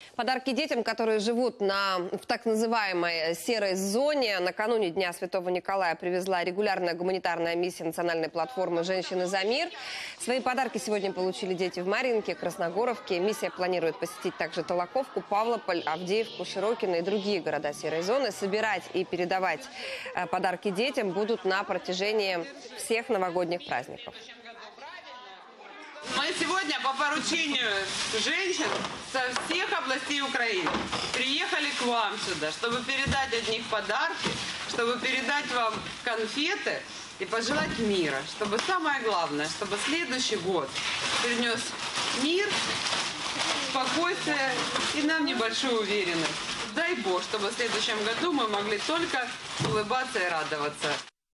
Подарки детям, которые живут в так называемой серой зоне. Накануне Дня Святого Николая привезла регулярная гуманитарная миссия национальной платформы «Женщины за мир». Свои подарки сегодня получили дети в Марьинке, Красногоровке. Миссия планирует посетить также Толоковку, Павлополь, Авдеевку, Широкино и другие города серой зоны. Собирать и передавать подарки детям будут на протяжении всех новогодних праздников. Мы сегодня по поручению женщин со всех областей Украины приехали к вам сюда, чтобы передать от них подарки, чтобы передать вам конфеты и пожелать мира. Чтобы самое главное, чтобы следующий год принес мир, спокойствие и нам небольшую уверенность. Дай Бог, чтобы в следующем году мы могли только улыбаться и радоваться.